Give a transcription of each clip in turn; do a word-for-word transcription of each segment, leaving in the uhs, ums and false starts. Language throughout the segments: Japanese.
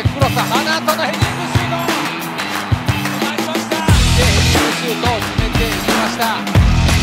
クロス、花とのヘディングシュート、決まりました。でヘディングシュートを決めていきました。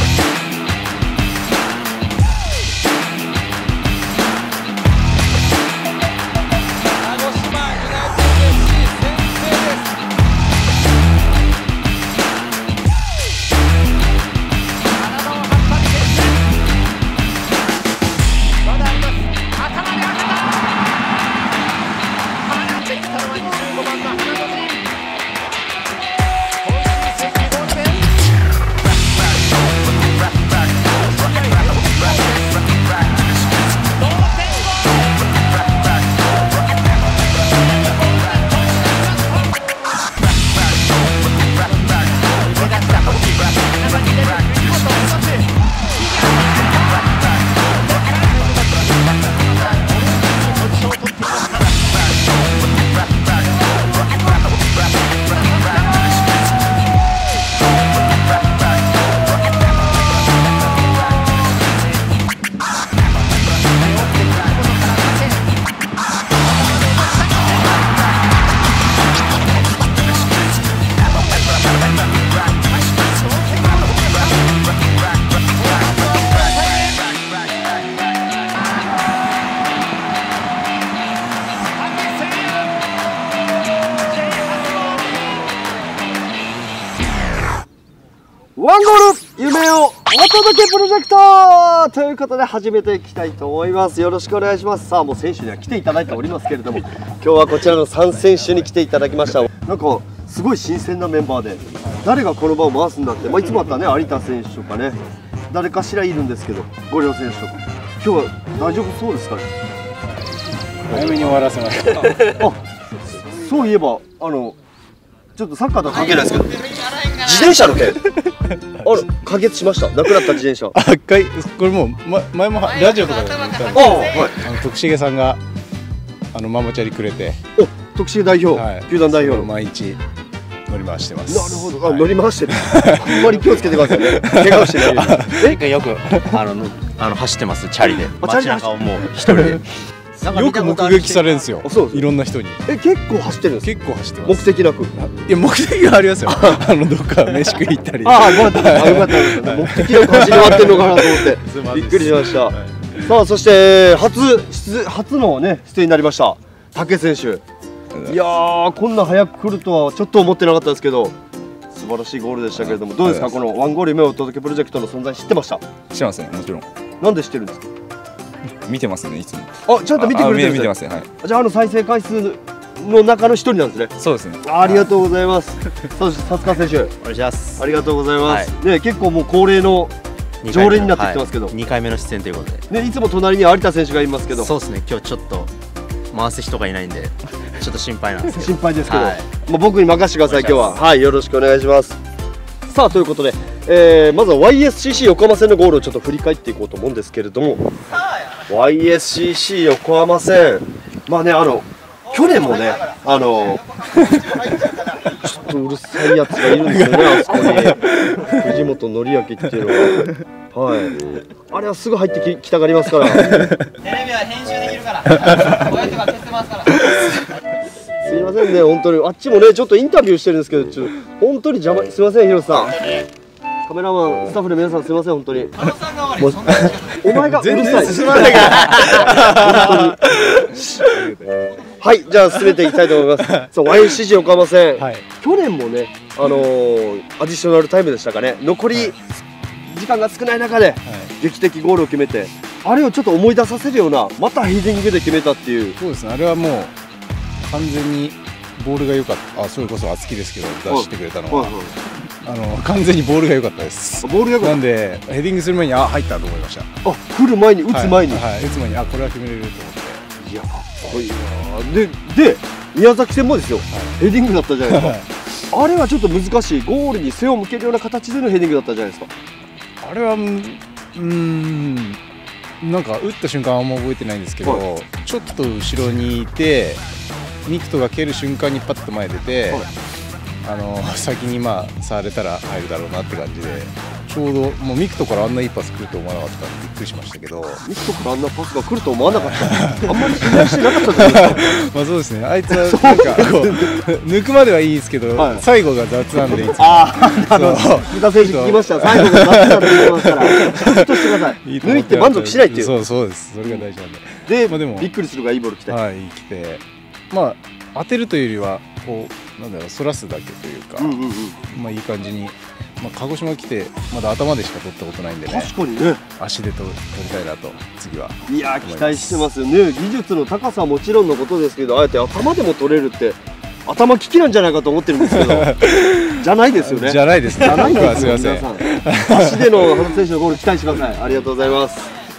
ワンゴール夢をお届けプロジェクトということで始めていきたいと思います。よろしくお願いします。さあもう選手には来ていただいておりますけれども、今日はこちらのさん選手に来ていただきました。なんかすごい新鮮なメンバーで、誰がこの場を回すんだって、まあ、いつもあったらね有田選手とかね誰かしらいるんですけど、五稜選手とか今日は大丈夫そうですかね。 早めに終わらせました。 あ、そういえばあのちょっとサッカーとは関係ないですけど、自転車の件あれ解決しました。なくなった自転車。 あ、かいこれもう、ま、前もラジオとかで言ったんですけど、あ、はい、あの徳重さんがあのママチャリくれて、 お、徳重代表、はい、球団代表の毎日乗り回してます。 なるほど、あ、はい、乗り回してる。あんまり気をつけてくださいね。怪我をしてないように。 え、よくあのあの走ってます。チャリで。街中をもう一人で。 よく目撃されるんですよ。いろんな人に。 え、結構走ってるんですか。 結構走ってます。 目的なく。 いや、目的がありますよ。あのどっか飯食い行ったり。 ああ、よかった。あ、よかった。目的なく走り終わってるのかなと思って。びっくりしました。さあ、そして初出初のね出演になりました武選手。いやー、こんな早く来るとはちょっと思ってなかったですけど、素晴らしいゴールでしたけれども、どうですか、このワンゴール夢をお届けプロジェクトの存在知ってました？ 知ってますね、もちろん。 なんで知ってるんですか？ 見てますね、いつも。 あ、ちゃんと見てくれてるんですね。 見てますね、はい。 じゃあ、あの再生回数の中の一人なんですね。 そうですね。 ありがとうございます。そして薩川選手、 お願いします。 ありがとうございます。ね、結構もう恒例の常連になってきてますけど、 にかいめの出演ということでね、いつも隣に有田選手がいますけど、 そうですね、今日ちょっと回す人がいないんでちょっと心配なんですけど心配ですけど、まあ僕に任せてください。今日ははい、よろしくお願いします。さあ、ということで、えー、まずは ワイエスシーシー 横浜戦のゴールをちょっと振り返っていこうと思うんですけれども、 ワイエスシーシー 横浜戦、まあね、あの去年もね、あのちょっとうるさいやつがいるんですよね、あそこに藤本紀明っていうのは、はい、あれはすぐ入ってき、きたがりますから。 テレビは編集できるから声とか消せますから。 すいませんね、本当にあっちもねちょっとインタビューしてるんですけど、ちょっと本当に邪魔、すいません、広瀬さん、カメラマンスタッフの皆さんすいません、本当にお前がうるさい。進まないからはい、じゃあ進めていきたいと思います。そう、ワイエスシーシー 横浜戦、はい、去年もね、あのー、アディショナルタイムでしたかね、残り時間が少ない中で、はい、劇的ゴールを決めて、あれをちょっと思い出させるような、またヘディングで決めたっていう。 そうですね、あれはもう完全にボールが良かった。あ、それこそ敦貴ですけど出してくれたのは、あの完全にボールが良かったです。 ボールが良かった。 なんでヘディングする前にあ入ったと思いました。 あ、来る前に、打つ前に、 はい、はい、打つ前にあこれは決めれると思って。 いや、かっこいいな。でで宮崎戦もですよ、はい、ヘディングだったじゃないですか。あれはちょっと難しい、ゴールに背を向けるような形でのヘディングだったじゃないですか。 あれはうーん、なんか打った瞬間はあんま覚えてないんですけど、はい、ちょっと後ろにいてミクトが蹴る瞬間にパッと前出て、はい、あの先にまあ触れたら入るだろうなって感じでちょうどもうミクトからあんないいパス来ると思わなかったんでびっくりしましたけど、 ミクトからあんなパスが来ると思わなかった。あんまり信頼してなかったじゃないですか。 まあそうですね、あいつはなんかこう抜くまではいいですけど、 はい、 最後が雑なんでいつも。 ああ、そう三田選手聞きました。最後が雑なんで言ってますから、ちゃんとしてください。抜いて満足しないっていう。 そうそうです、それが大事なんで。 で、 まあ、でもびっくりするがいいボール来て。 はい、来て、まあ当てるというよりはこうなんだろう、そらすだけというか、 うんうんうん、 まあいい感じに。まあ鹿児島来てまだ頭でしか取ったことないんでね。 確かにね。 足で取りたいなと次は。 いや期待してますよね。技術の高さはもちろんのことですけど、あえて頭でも取れるって頭利きなんじゃないかと思ってるんですけど、じゃないですよね。 じゃないですね。 じゃないですよ。 すみません。足での羽田選手のゴール期待してください。ありがとうございます。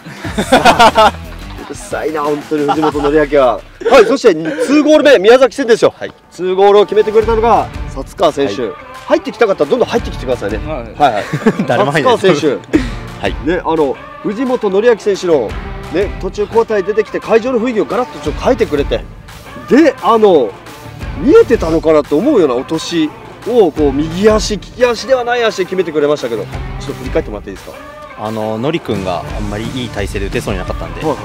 うるさいな本当に藤本紀明は。はい、そしてにゴール目宮崎戦ですよ。はい、にゴールを決めてくれたのが薩川選手。はい、入ってきたかったらどんどん入ってきてくださいね。はいはい。 誰も入薩川選手。 はい。 ね、あの藤本紀明選手のね途中交代出てきて会場の雰囲気をガラッとちょっと変えてくれて、であの見えてたのかなと思うような落としをこう右足利き足ではない足で決めてくれましたけど、ちょっと振り返ってもらっていいですか。 あののりくんがあんまりいい体勢で打てそうになかったんで、 はいはい、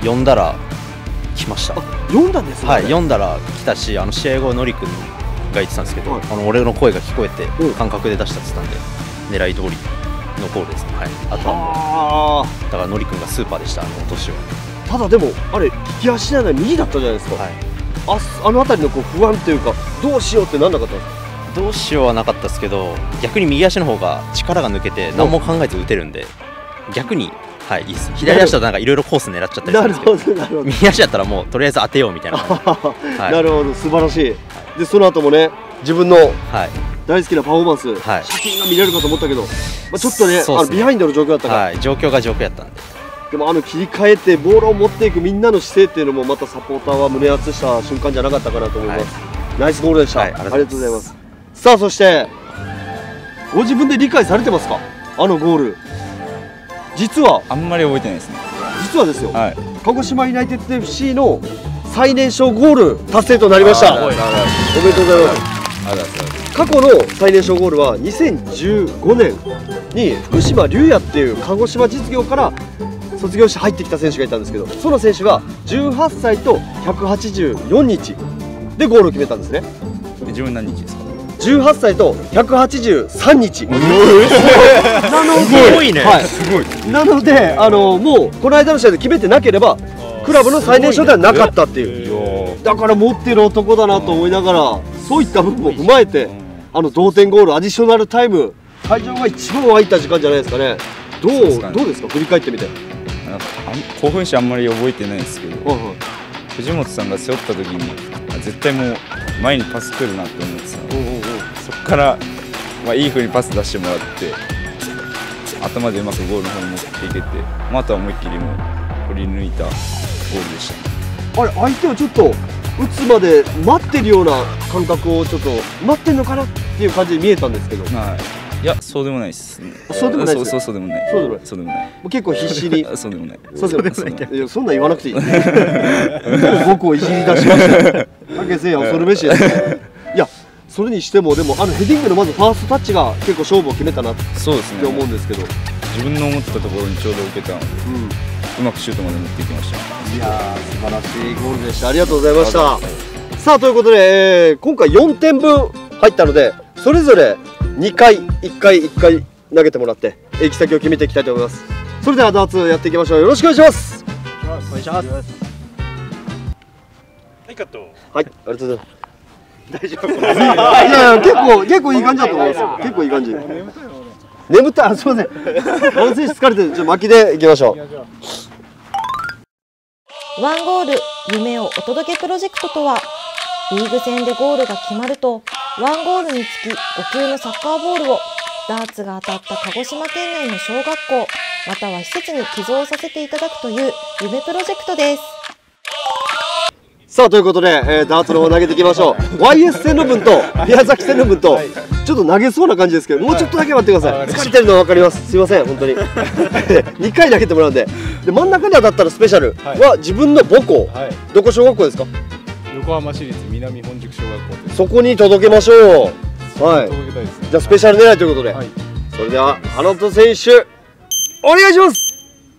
呼んだら来ました。 呼んだんですね。 はい、読んだら来たし、あの試合後のりくんが言ってたんですけど、はい、あの俺の声が聞こえて感覚で出したって言ったんで、狙い通りのゴールですね。はい、あとはもうだからのりくんがスーパーでした、あの落としは。 ただでもあれ利き足じゃない右だったじゃないですか。はい、あ, あの辺りのこう不安というかどうしようってなんなかったんですか。 どうしようはなかったですけど、逆に右足の方が力が抜けて何も考えず打てるんで、逆にはいいいです。左足だとなんかいろいろコース狙っちゃったりするんですけど、右足だったらもうとりあえず当てようみたいな感じ。はい、 なるほど、素晴らしい。でその後もね自分の大好きなパフォーマンス、はい、写真が見れるかと思ったけど、まあ、ちょっとね、あのビハインドの状況だったから、 はい、状況が状況やったんで。 でもあの切り替えてボールを持っていくみんなの姿勢っていうのもまたサポーターは胸熱した瞬間じゃなかったかなと思います。はい、ナイスゴールでした。はい、ありがとうございます。さあそしてご自分で理解されてますか、あのゴール。実はあんまり覚えてないですね。 実はですよ、はい、鹿児島ユナイテッド エフシー の最年少ゴール達成となりました。おめでとうございます。過去の最年少ゴールはにせんじゅうごねんに福島龍也っていう鹿児島実業から卒業して入ってきた選手がいたんですけど、その選手がじゅうはっさいとひゃくはちじゅうよっにちでゴールを決めたんですね。 自分何日ですか。 じゅうはっさいとひゃくはちじゅうさんにち。すごいね。 すごい。なのであのもうこの間の試合で決めてなければクラブの最年少ではなかったっていう。だから持ってる男だなと思いながら、そういった部分も踏まえてあの同点ゴールアディショナルタイム、会場が一番沸いた時間じゃないですかね。どうどうですか振り返ってみて。 なんか興奮してあんまり覚えてないんですけど、はいはい、藤本さんが背負った時に絶対もう前にパス来るなって思ってたので、そこから、まあ、いい風にパス出してもらって頭でうまくゴールの方に持っていけて、まあ、あとは思いっきりも振り抜いたゴールでした。 あれ相手はちょっと打つまで待ってるような感覚をちょっと待ってんのかなっていう感じで見えたんですけど、 はい、いやそうでもないです、ね、 そうでもないです。 そうそうでもない。 そうでもない。 そうでもない。 結構必死に。 そうでもない。 そうでもない。いやそんなん言わなくていい。僕をいじり出しました。竹せいや恐るべしですね。いやそれにしてもでもあのヘディングのまずファーストタッチが結構勝負を決めたなって思うんですけど、 自分の思ってたところにちょうど受けたので、うん、うまくシュートまで持っていきました。 いやー素晴らしいゴールでした。ありがとうございました。さあということで、えー、今回よんてんぶん入ったのでそれぞれにかいいっかいいっかい投げてもらって行き先を決めていきたいと思います。それではダーツやっていきましょう。よろしくお願いします。 お願いします。 はいカット。はいありがとうございます。大丈夫。いやいや結構結構いい感じだと思いますよ。結構いい感じ。眠たい。すみません。あの選手疲れてる。ちょっと巻きでいきましょう。 ワンゴール夢をお届けプロジェクトとは、リーグ戦でゴールが決まるとワンゴールにつきごきゅうのサッカーボールをダーツが当たった鹿児島県内の小学校または施設に寄贈させていただくという夢プロジェクトです。 さあということで、えー、ダーツの方投げていきましょう。ワイエス 戦の分と宮崎戦の分とちょっと投げそうな感じですけど、もうちょっとだけ待ってください。疲れてるのは分かります。すいません本当ににかい投げてもらうんで、で真ん中に当たったらスペシャルは自分の母校、はい、どこ小学校ですか。 横浜市立南本宿小学校です。 そこに届けましょう。はい、じゃあスペシャル狙いということで、はい、 それでは花戸選手お願いします。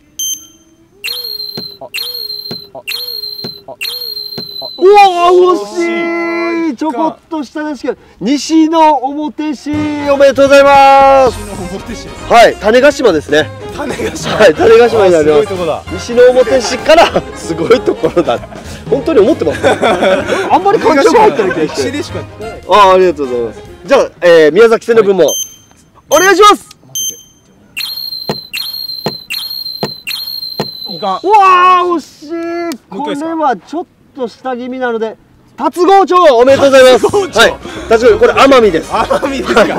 おお惜しい、ちょこっとしたですけど西の表市おめでとうございます。はい、種子島ですね。 種子島、 はい、種子島になります。 すごいとこだ。 西の表市からすごいところだ。本当に思ってます。あんまり感情が入ってる気がして。 でしかああ、ありがとうございます。じゃあ、えー、宮崎戦の分も、はい、お願いします。 いかん。 うわー惜しい。これはちょっと下気味なので龍郷町おめでとうございます。はい、龍郷、これ奄美です。 奄美ですか。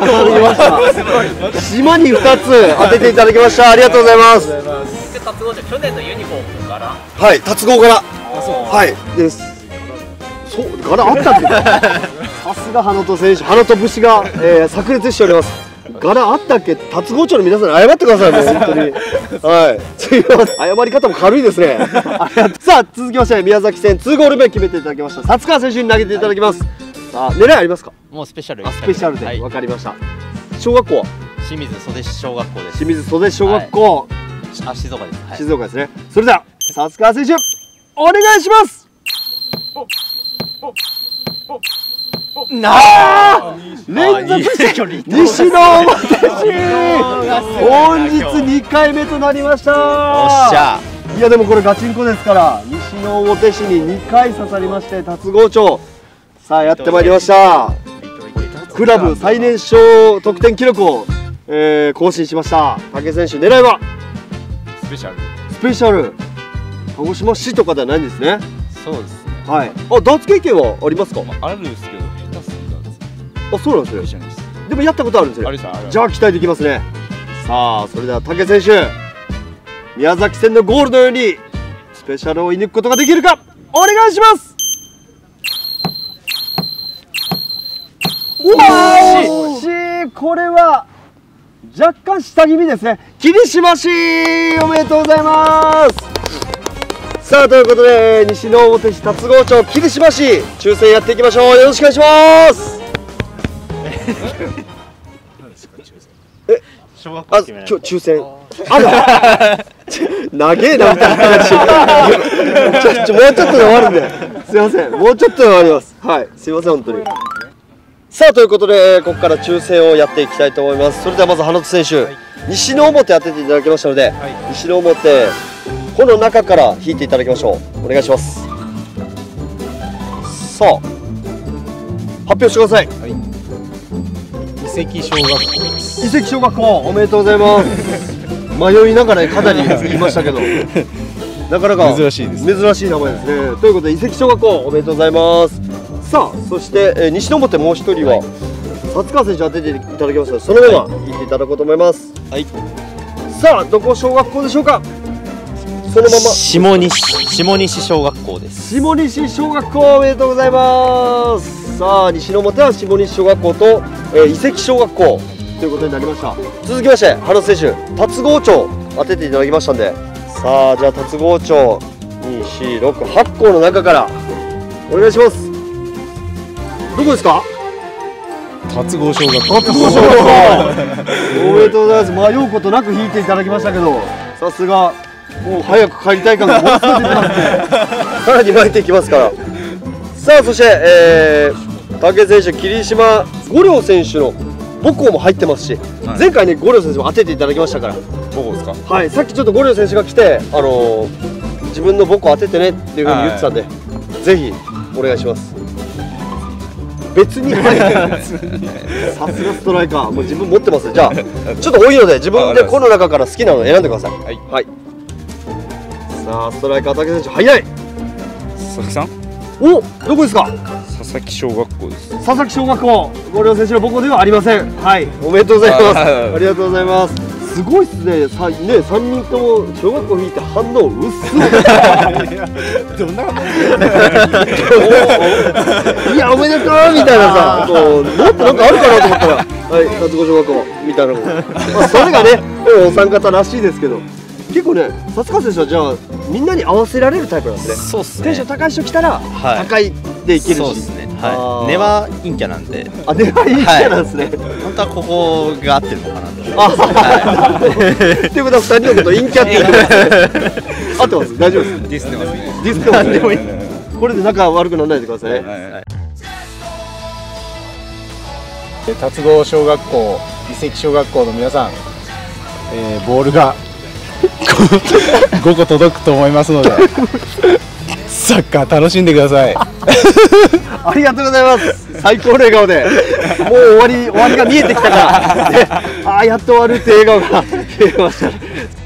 島にふたつ当てていただきました。ありがとうございます。 龍郷町去年のユニフォームからはい、龍郷柄。はいです。そう、柄あったっけ。さすが花戸選手、花戸節が、えー、炸裂しております。柄あったっけ、龍郷町の皆さんに謝ってください、もう本当に。はい、すいません、謝り方も軽いですね。ありがとう。さあ、続きまして宮崎戦にゴール目決めていただきました薩川選手に投げていただきます。さあ、狙いありますか。 もうスペシャル。 あ、スペシャルで、 はい、 わかりました。小学校は清水袖小学校です。 清水袖小学校、はい、 あ、静岡です、はい、 静岡ですね。それでは薩川選手お願いします。なあ、連続西の表市本日にかいめとなりました。 おっしゃ。 いやでもこれガチンコですから、西の表市ににかい刺さりまして龍郷町、さあやってまいりました。クラブ最年少得点記録を、えー、更新しました武選手。狙いはスペシャル。 スペシャル。鹿児島市とかではないんですね。 そうですね。 はい。あ、ダーツ経験はありますか。 まあ、あるんですけど下手すぎたんです。 あ、そうなんですね。でもやったことあるんですね。じゃあ期待できますね。さあ、それでは武選手、宮崎戦のゴールのようにスペシャルを射抜くことができるか、お願いします。うわー惜しい。これは若干下気味ですね。霧島市おめでとうございます。さあ、ということで西の表市龍郷町霧島市抽選やっていきましょう。よろしくお願いします。え、小学校あ、今日抽選あら長えなみたいな話。ちょちょもうちょっとで終わるんで、すいません、もうちょっとで終わります。はい、すいません本当に。さあ、ということでここから抽選をやっていきたいと思います。それではまず花戸選手、はい、西の表当てていただきましたので、はい、西の表この中から引いていただきましょう。お願いします。さあ、発表してください。はい、 遺跡小学校です。 遺跡小学校おめでとうございます。迷いながらかなり言いましたけどなかなか珍しいです、 ね、珍しい名前ですね。ということで遺跡小学校おめでとうございます。さあ、そして、えー、西の表もう一人は、はい、薩川選手当てていただきました。そのまま引いていただこうと思います。はい、さあ、どこ小学校でしょうか。そのまま下西下西小学校です。 下西小学校おめでとうございます。さあ、西の表は下西小学校と、えー、遺跡小学校ということになりました。続きまして花戸選手、龍郷町当てていただきましたんで、さあ、じゃあ龍郷町に、よん、ろく、はち校の中からお願いします。どこですか。 龍郷小学校。 龍郷小学校おめでとうございます。迷うことなく引いていただきましたけど、さすがもう早く帰りたい感がものすごい出てますね。さらに巻いていきますから。さあ、そして、えー、武選手、霧島五稜選手の母校も入ってますし、はい、前回ね五稜選手も当てていただきましたから。 母校ですか。 はい、さっきちょっと五稜選手が来て、あのー、自分の母校当ててねっていうふうに言ってたんで、はい、ぜひお願いします。別にさすがストライカー、もう自分持ってます。じゃあちょっと多いので自分でこの中から好きなのを選んでください。はい、はい、さあ、ストライカー武選手早い。 佐々木さん。 お、どこですか。 佐々木小学校です。 佐々木小学校、五稜選手の母校ではありません。はい、おめでとうございます。ありがとうございます。すごいっすね。さね、三人とも小学校引いて反応うっす。 どんな反応？ いや、おめでとうみたいなさ、もうもっとなんかあるかなと思ったら、はい、龍郷小学校みたいなの。まあそれがね、お三方らしいですけど、結構ね、薩川選手はじゃあみんなに合わせられるタイプなんですね。 そうっすね。 テンション高い人来たら、はい、高いでいけるし、 はい、根は陰キャなんで。 あ、根は陰キャなんですね。 本当はここが合ってるのかなと。 あ、っていうことはふたりのこと陰キャって言ってます。合ってます。大丈夫です。 ディスってますね。 ディスってますね。これで仲悪くならないでください。 達郷小学校、遺跡小学校の皆さん、えー、ボールがごこ届くと思いますので、サッカー楽しんでください。 ありがとうございます。最高の笑顔で、もう終わり終わりが見えてきたから、ね、ああやっと終わるって笑顔が見えました。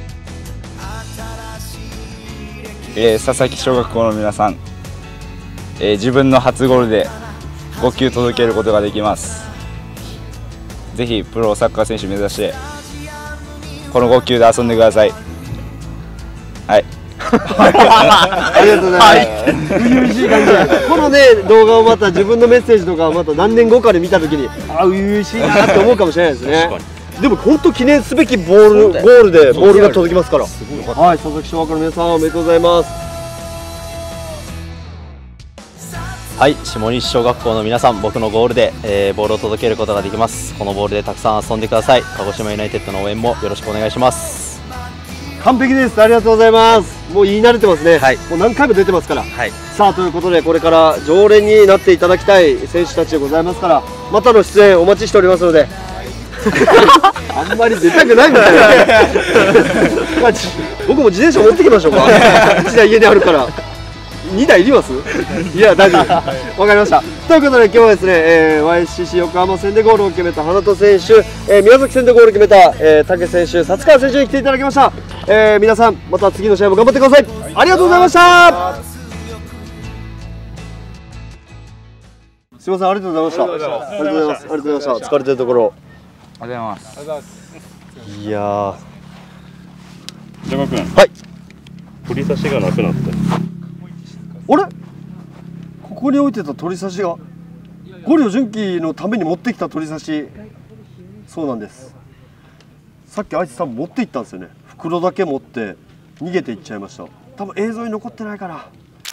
えー、佐々木小学校の皆さん、えー、自分の初ゴールでご球届けることができます。ぜひプロサッカー選手目指してこのご球で遊んでください。はい。 ありがとうございます。初々しい感じで、このね動画をまた自分のメッセージとかをまた何年後かで見たときに、あ、初々しいなって思うかもしれないですね。でも本当記念すべきボールゴールでボールが届きますから。はい、佐々木小学校の皆さんおめでとうございます。 はい、下西小学校の皆さん、僕のゴールで、えー、ボールを届けることができます。このボールでたくさん遊んでください。鹿児島ユナイテッドの応援もよろしくお願いします。 完璧です。ありがとうございます。もう言い慣れてますね。 はい、もう何回も出てますから。 はい、 さあということで、これから常連になっていただきたい選手たちでございますから、またの出演お待ちしておりますので。あんまり出たくないみたいな。僕も自転車持ってきましょうか。いちだい家にあるから。にだいいります？いや、大丈夫。わかりました。ということで、今日はですね、えー、ワイシーシー 横浜戦でゴールを決めた花戸選手、えー、宮崎戦でゴールを決めた、えー、竹選手、薩川選手に来ていただきました。えー、皆さん、また次の試合も頑張ってください。ありがとうございました。すみません、ありがとうございました。ありがとうございます。ありがとうございました。疲れてるところ。 ありがとうございます。 いやー。 ジャガ君。 はい。 取り差しがなくなった。 あれ、ここに置いてた取り差しが五両純喜のために持ってきた取り差し。そうなんです。さっきあいつ多分持って行ったんですよね。袋だけ持って逃げていっちゃいました。多分映像に残ってないから。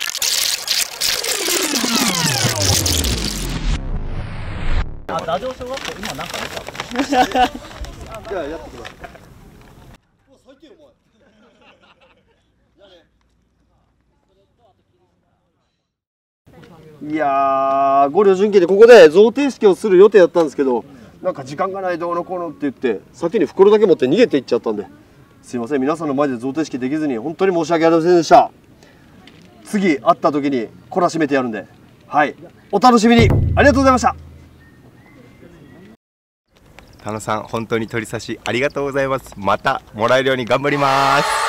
あ、ダジョウ小学校今なんか出た。じゃあやってください。 いやー、五両純喜でここで贈呈式をする予定だったんですけど、なんか時間がないどうのこうのって言って先に袋だけ持って逃げていっちゃったんで、すいません、皆さんの前で贈呈式できずに本当に申し訳ありませんでした。次会った時に懲らしめてやるんで、はい、お楽しみに。ありがとうございました。 田野さん、本当に取り差しありがとうございます。またもらえるように頑張ります。